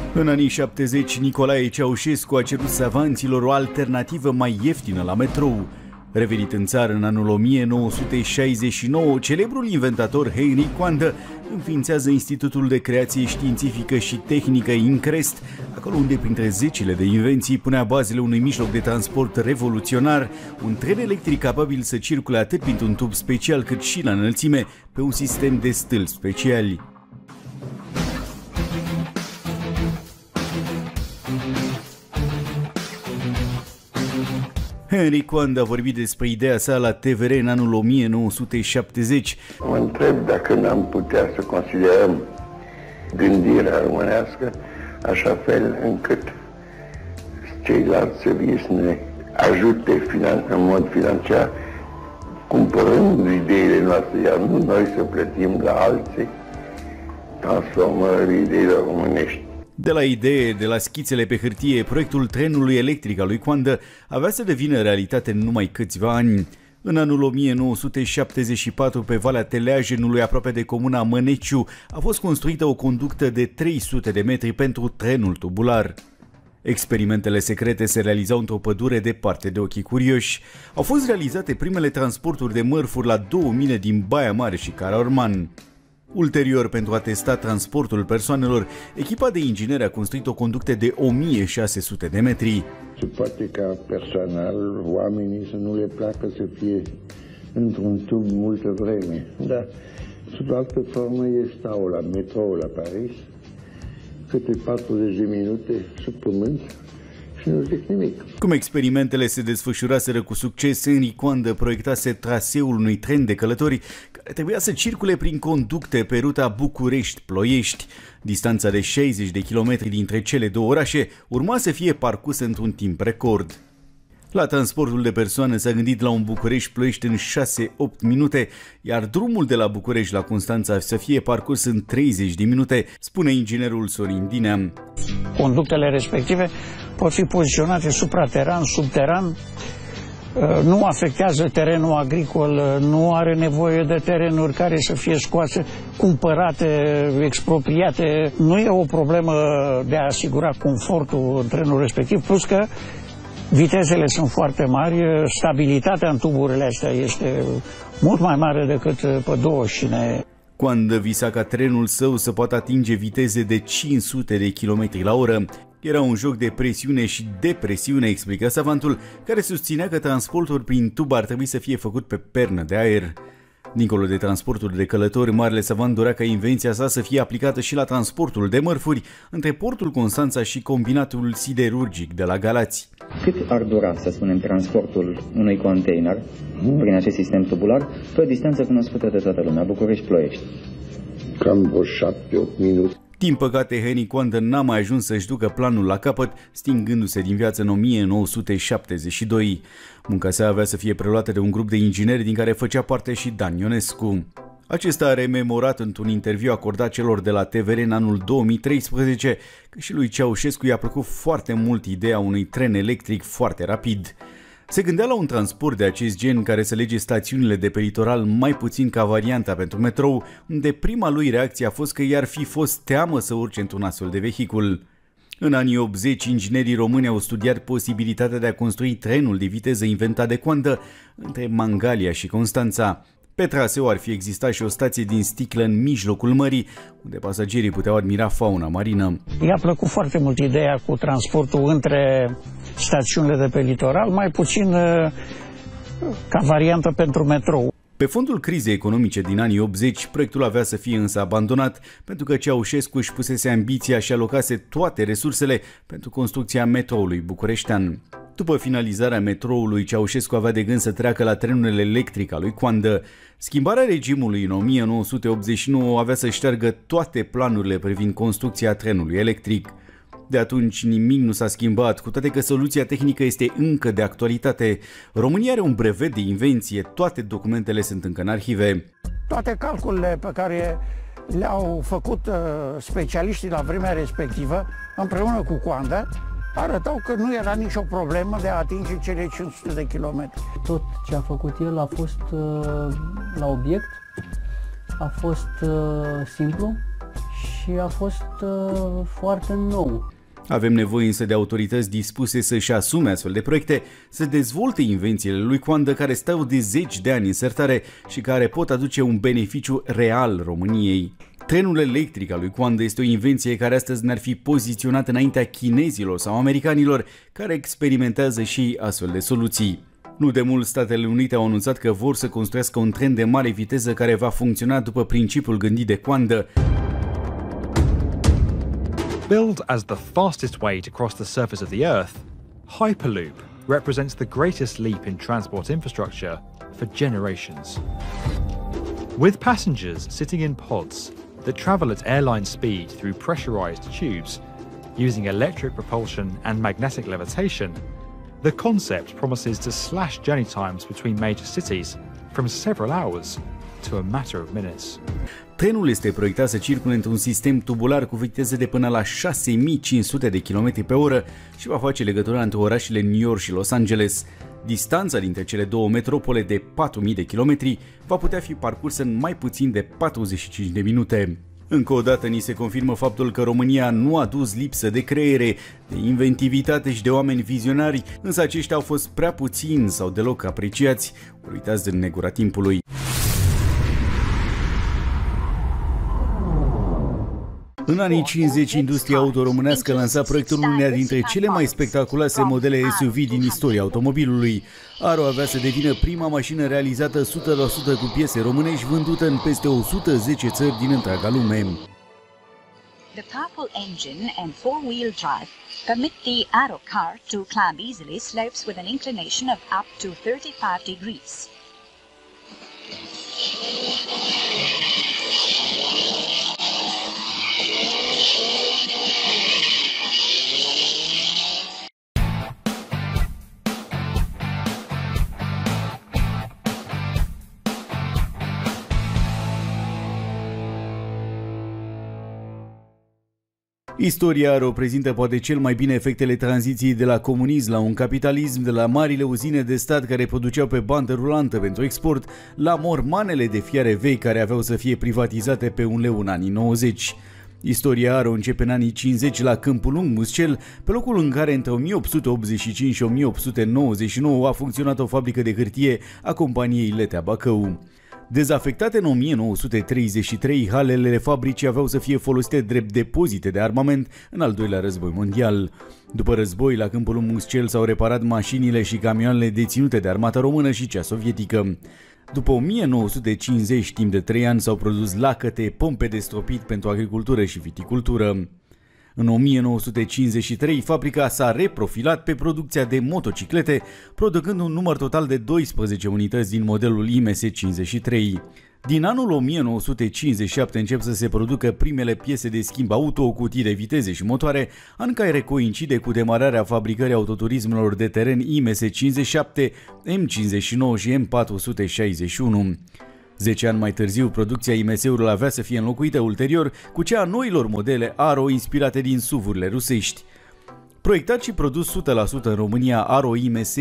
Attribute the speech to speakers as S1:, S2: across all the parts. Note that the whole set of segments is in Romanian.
S1: În anii 70, Nicolae Ceaușescu a cerut savanților o alternativă mai ieftină la metrou. Revenit în țară în anul 1969, celebrul inventator Henri Coandă înființează Institutul de Creație Științifică și Tehnică INCREST, acolo unde, printre zecile de invenții, punea bazele unui mijloc de transport revoluționar, un tren electric capabil să circule atât printr-un tub special cât și la înălțime, pe un sistem de stâlpi speciali. Henri Coandă a vorbit despre ideea sa la TVR în anul 1970.
S2: Mă întreb dacă n-am putea să considerăm gândirea românească așa fel încât ceilalți să vie să ne ajute în mod financiar, cumpărând ideile noastre, iar nu noi să plătim la alții transformării ideilor românești.
S1: De la idee, de la schițele pe hârtie, proiectul trenului electric al lui Coandă avea să devină realitate în numai câțiva ani. În anul 1974, pe Valea Teleajenului, aproape de comuna Măneciu, a fost construită o conductă de 300 de metri pentru trenul tubular. Experimentele secrete se realizau într-o pădure departe de ochii curioși. Au fost realizate primele transporturi de mărfuri la 2 mile din Baia Mare și Caraorman. Ulterior, pentru a testa transportul persoanelor, echipa de ingineri a construit o conductă de 1600 de metri.
S2: Se poate ca personal oamenii să nu le placă să fie într-un tub multă vreme, dar sub altă formă ei stau la metrou la Paris, câte 40 de minute sub pământ și nu zic nimic.
S1: Cum experimentele se desfășuraseră cu succes, Henri Coandă proiectase traseul unui tren de călători care trebuia să circule prin conducte pe ruta București-Ploiești. Distanța de 60 de kilometri dintre cele două orașe urma să fie parcusă într-un timp record. La transportul de persoane s-a gândit la un București-Ploiești în 6-8 minute, iar drumul de la București la Constanța să fie parcurs în 30 de minute, spune inginerul Sorin Dinea.
S3: Conductele respective pot fi poziționate suprateran, subteran, nu afectează terenul agricol, nu are nevoie de terenuri care să fie scoase, cumpărate, expropriate. Nu e o problemă de a asigura confortul în trenul respectiv, plus că vitezele sunt foarte mari, stabilitatea în tuburile astea este mult mai mare decât pe două șine.
S1: Coandă visa ca trenul său să poată atinge viteze de 500 de km la oră. Era un joc de presiune și depresiune, explică savantul, care susținea că transportul prin tub ar trebui să fie făcut pe pernă de aer. Dincolo de transportul de călători, marele savant dorea ca invenția sa să fie aplicată și la transportul de mărfuri între portul Constanța și combinatul siderurgic de la Galați.
S4: Cât ar dura, să spunem, transportul unui container prin acest sistem tubular pe o distanță cunoscută de toată lumea, București-Ploiești?
S2: Cam o 7-8 minute.
S1: Din păcate, Henri Coandă n-a mai ajuns să-și ducă planul la capăt, stingându-se din viață în 1972. Munca sa avea să fie preluată de un grup de ingineri din care făcea parte și Dan Ionescu. Acesta a rememorat într-un interviu acordat celor de la TVR în anul 2013 că și lui Ceaușescu i-a plăcut foarte mult ideea unui tren electric foarte rapid. Se gândea la un transport de acest gen care să lege stațiunile de pe litoral mai puțin ca varianta pentru metrou, unde prima lui reacție a fost că i-ar fi fost teamă să urce într-un astfel de vehicul. În anii 80, inginerii români au studiat posibilitatea de a construi trenul de viteză inventat de Coandă între Mangalia și Constanța. Pe traseu ar fi existat și o stație din sticlă în mijlocul mării, unde pasagerii puteau admira fauna marină.
S3: I-a plăcut foarte mult ideea cu transportul între stațiunile de pe litoral, mai puțin ca variantă pentru metrou.
S1: Pe fondul crizei economice din anii 80, proiectul avea să fie însă abandonat pentru că Ceaușescu își pusese ambiția și alocase toate resursele pentru construcția metroului bucureștean. După finalizarea metroului, Ceaușescu avea de gând să treacă la trenul electric al lui Coandă. Schimbarea regimului în 1989 avea să șteargă toate planurile privind construcția trenului electric. De atunci nimic nu s-a schimbat, cu toate că soluția tehnică este încă de actualitate. România are un brevet de invenție, toate documentele sunt încă în arhive.
S3: Toate calculele pe care le-au făcut specialiștii la vremea respectivă, împreună cu Coandă, arătau că nu era nicio problemă de a atinge cele 500 de kilometri.
S5: Tot ce a făcut el a fost la obiect, a fost simplu și și a fost foarte nou.
S1: Avem nevoie însă de autorități dispuse să-și asume astfel de proiecte, să dezvolte invențiile lui Coandă care stau de zeci de ani în sertare și care pot aduce un beneficiu real României. Trenul electric al lui Coandă este o invenție care astăzi ne-ar fi poziționat înaintea chinezilor sau americanilor care experimentează și astfel de soluții. Nu de mult, Statele Unite au anunțat că vor să construiască un tren de mare viteză care va funcționa după principiul gândit de Coandă.
S6: Billed as the fastest way to cross the surface of the Earth, Hyperloop represents the greatest leap in transport infrastructure for generations. With passengers sitting in pods that travel at airline speed through pressurized tubes, using electric propulsion and magnetic levitation, the concept promises to slash journey times between major cities from several hours to a matter of minutes.
S1: Trenul este proiectat să circule într-un sistem tubular cu viteze de până la 6500 de km pe oră și va face legătura între orașele New York și Los Angeles. Distanța dintre cele două metropole de 4000 de kilometri va putea fi parcursă în mai puțin de 45 de minute. Încă o dată ni se confirmă faptul că România nu a dus lipsă de creiere, de inventivitate și de oameni vizionari, însă aceștia au fost prea puțini sau deloc apreciați, uitați de negura timpului. În anii 50, industria auto românească lansa proiectul uneia dintre cele mai spectaculoase modele SUV din istoria automobilului. Aro avea să devină prima mașină realizată 100% cu piese românești, vândută în peste 110 țări din întreaga lume.
S7: The powerful engine and four-wheel drive permit the Aro car to climb easily slopes with an inclination of up to 35 degrees.
S1: Istoria Aro prezintă poate cel mai bine efectele tranziției de la comunism la un capitalism, de la marile uzine de stat care produceau pe bandă rulantă pentru export, la mormanele de fiare vechi care aveau să fie privatizate pe un leu în anii 90. Istoria Aro începe în anii 50 la Câmpul Lung, Muscel, pe locul în care între 1885 și 1899 a funcționat o fabrică de hârtie a companiei Letea Bacău. Dezafectate în 1933, halele fabricii aveau să fie folosite drept depozite de armament în al doilea război mondial. După război, la Câmpul Muscel s-au reparat mașinile și camioanele deținute de armata română și cea sovietică. După 1950, timp de 3 ani, s-au produs lacăte, pompe de stropit pentru agricultură și viticultură. În 1953, fabrica s-a reprofilat pe producția de motociclete, producând un număr total de 12 unități din modelul IMS-53. Din anul 1957 încep să se producă primele piese de schimb auto, cutii de viteze și motoare, an care coincide cu demararea fabricării autoturismelor de teren IMS-57, M59 și M461. 10 ani mai târziu, producția IMS-urilor avea să fie înlocuită ulterior cu cea a noilor modele Aro inspirate din SUV-urile rusești. Proiectat și produs 100% în România, Aro IMS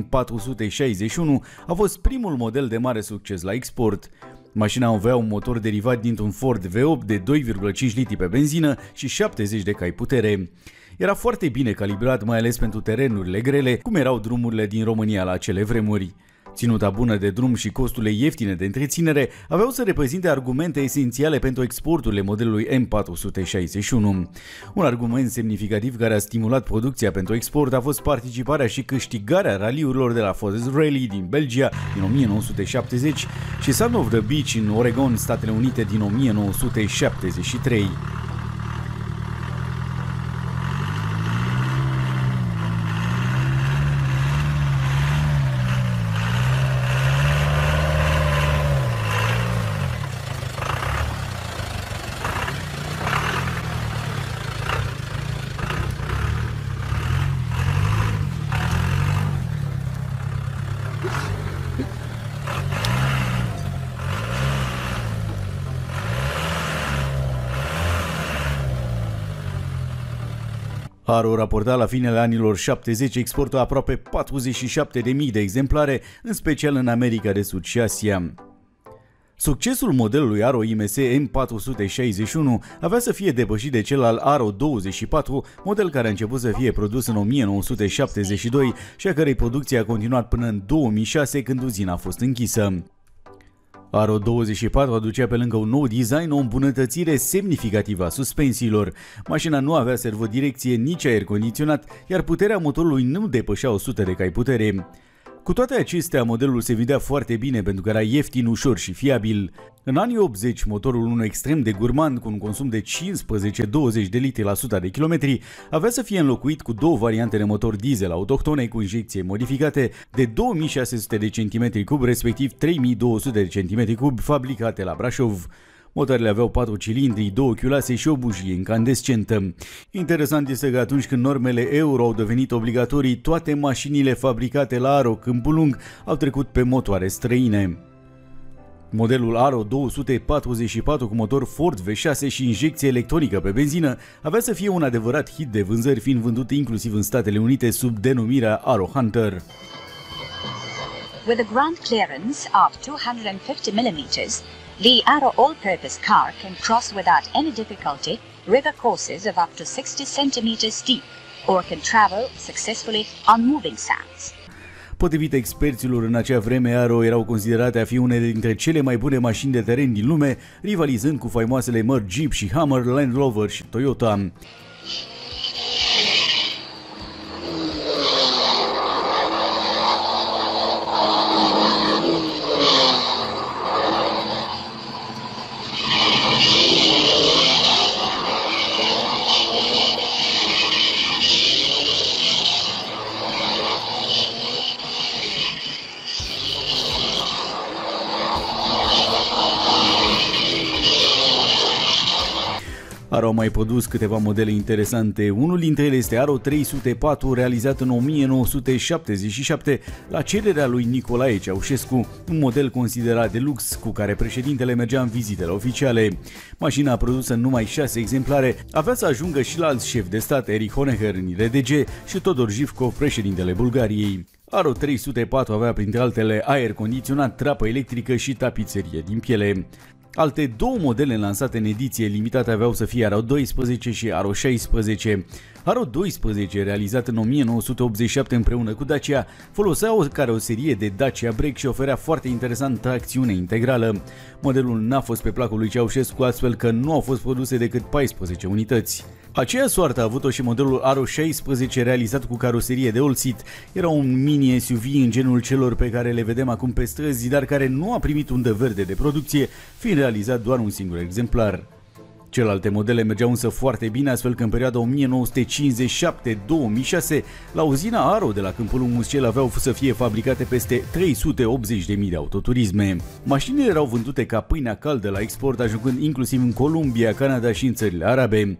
S1: M461 a fost primul model de mare succes la export. Mașina avea un motor derivat dintr-un Ford V8 de 2,5 litri pe benzină și 70 de cai putere. Era foarte bine calibrat, mai ales pentru terenurile grele, cum erau drumurile din România la acele vremuri. Ținuta bună de drum și costurile ieftine de întreținere aveau să reprezinte argumente esențiale pentru exporturile modelului M461. Un argument semnificativ care a stimulat producția pentru export a fost participarea și câștigarea raliurilor de la Forest Rally din Belgia din 1970 și Son of the Beach în Oregon, Statele Unite din 1973. Aro raporta la finele anilor 70 exportul aproape 47.000 de exemplare, în special în America de Sud și Asia. Succesul modelului Aro IMS M461 avea să fie depășit de cel al Aro 24, model care a început să fie produs în 1972 și a cărei producție a continuat până în 2006, când uzina a fost închisă. Aro 24 aducea pe lângă un nou design o îmbunătățire semnificativă a suspensiilor. Mașina nu avea servodirecție, nici aer condiționat, iar puterea motorului nu depășea 100 de cai putere. Cu toate acestea, modelul se vedea foarte bine pentru că era ieftin, ușor și fiabil. În anii 80, motorul unul extrem de gurmand, cu un consum de 15-20 de litri la 100 de kilometri, avea să fie înlocuit cu două variante de motor diesel autohtone cu injecție modificate de 2600 de cm3, respectiv 3200 de cm3, fabricate la Brașov. Motoarele aveau 4 cilindri, 2 chiulase și o bujie incandescentă. Interesant este că atunci când normele Euro au devenit obligatorii, toate mașinile fabricate la Aro Câmpul Lung au trecut pe motoare străine. Modelul Aro 244 cu motor Ford V6 și injecție electronică pe benzină avea să fie un adevărat hit de vânzări, fiind vândut inclusiv în Statele Unite sub denumirea Aro Hunter.
S7: With a ground clearance of 250 mm, the Aro all-purpose car can cross without any difficulty river courses of up to 60 cm deep or can travel successfully on moving sands.
S1: Potrivit experților, în acea vreme Aro erau considerate a fi unele dintre cele mai bune mașini de teren din lume, rivalizând cu faimoasele mărci Jeep și Hummer, Land Rover și Toyota. Aro a mai produs câteva modele interesante. Unul dintre ele este Aro 304, realizat în 1977 la cererea lui Nicolae Ceaușescu, un model considerat de lux cu care președintele mergea în vizitele oficiale. Mașina a produs în numai 6 exemplare, avea să ajungă și la alți șefi de stat, Erich Honecker în RDG și Todor Zhivkov, președintele Bulgariei. Aro 304 avea printre altele aer condiționat, trapă electrică și tapiserie din piele. Alte două modele lansate în ediție limitată aveau să fie Aro 12 și Aro 16. Aro 12, realizat în 1987 împreună cu Dacia, folosea o caroserie de Dacia Break și oferea foarte interesant tracțiune integrală. Modelul n-a fost pe placul lui Ceaușescu, astfel că nu au fost produse decât 14 unități. Aceea soartă a avut-o și modelul Aro 16, realizat cu caroserie de all-seat. Era un mini SUV în genul celor pe care le vedem acum pe străzi, dar care nu a primit undă verde de producție, fiind realizat doar un singur exemplar. Celelalte modele mergeau însă foarte bine, astfel că în perioada 1957-2006, la uzina Aro de la Câmpul Lung Muscel aveau să fie fabricate peste 380.000 de autoturisme. Mașinile erau vândute ca pâinea caldă la export, ajungând inclusiv în Columbia, Canada și în țările arabe.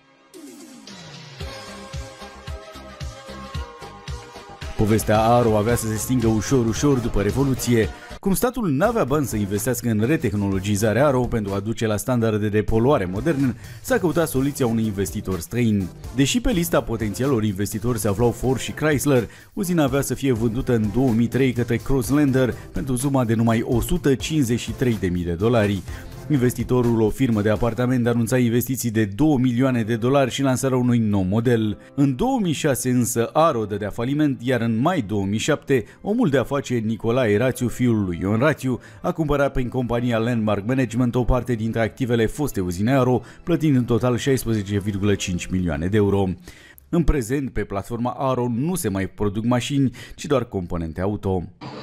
S1: Povestea Aro avea să se stingă ușor după Revoluție. Cum statul n-avea bani să investească în retehnologizarea Aro pentru a duce la standarde de poluare moderne, s-a căutat soluția unui investitor străin. Deși pe lista potențialilor investitori se aflau Ford și Chrysler, uzina avea să fie vândută în 2003 către Crosslander pentru suma de numai $153.000. Investitorul, o firmă de apartament, anunța investiții de $2 milioane și lansarea unui nou model. În 2006 însă Aro dădea faliment, iar în mai 2007 omul de afaceri Nicolae Rațiu, fiul lui Ion Rațiu, a cumpărat prin compania Landmark Management o parte dintre activele foste uzine Aro, plătind în total €16,5 milioane. În prezent, pe platforma Aro nu se mai produc mașini, ci doar componente auto.